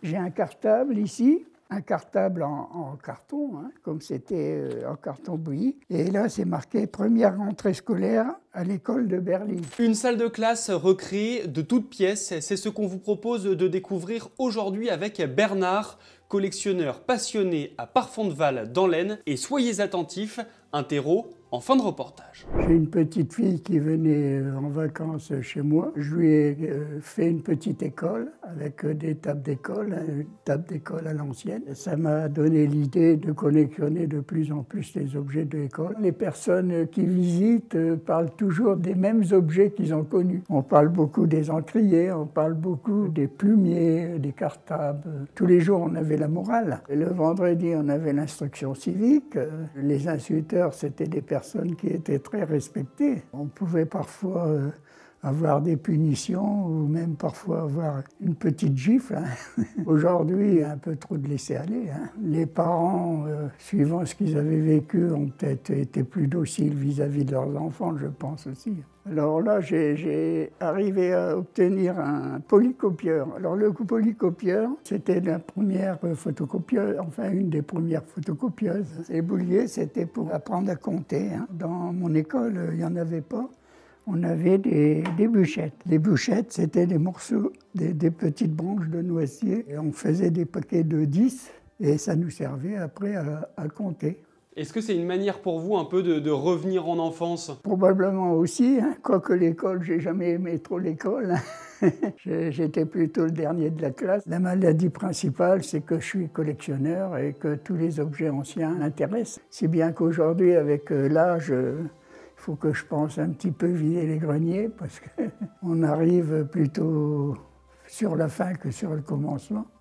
J'ai un cartable ici, un cartable en carton, hein, comme c'était en carton bouilli. Et là, c'est marqué « Première rentrée scolaire à l'école de Berlin ». Une salle de classe recréée de toutes pièces, c'est ce qu'on vous propose de découvrir aujourd'hui avec Bernard, collectionneur passionné à Parfondeval dans l'Aisne. Et soyez attentifs, un terreau en fin de reportage. J'ai une petite fille qui venait en vacances chez moi. Je lui ai fait une petite école avec des tables d'école, une table d'école à l'ancienne. Ça m'a donné l'idée de collectionner de plus en plus les objets de l'école. Les personnes qui visitent parlent toujours des mêmes objets qu'ils ont connus. On parle beaucoup des encriers, on parle beaucoup des plumiers, des cartables. Tous les jours, on avait la morale. Et le vendredi, on avait l'instruction civique. Les instituteurs, c'était des personnes qui étaient très respectées. On pouvait parfois avoir des punitions ou même parfois avoir une petite gifle. Hein. Aujourd'hui, un peu trop de laisser aller. Hein. Les parents, suivant ce qu'ils avaient vécu, ont peut-être été plus dociles vis-à-vis de leurs enfants, je pense aussi. Alors là, j'ai arrivé à obtenir un polycopieur. Alors le polycopieur, c'était la première photocopieuse, enfin une des premières photocopieuses. Les bouliers, c'était pour apprendre à compter. Hein. Dans mon école, il n'y en avait pas. On avait des bûchettes. Les bûchettes, c'était des morceaux, des petites branches de noisier. Et on faisait des paquets de 10 et ça nous servait après à compter. Est-ce que c'est une manière pour vous un peu de revenir en enfance? Probablement aussi, hein. Quoique l'école, j'ai jamais aimé trop l'école. J'étais plutôt le dernier de la classe. La maladie principale, c'est que je suis collectionneur et que tous les objets anciens m'intéressent. Si bien qu'aujourd'hui, avec l'âge, il faut que je pense un petit peu vider les greniers parce qu'on arrive plutôt sur la fin que sur le commencement.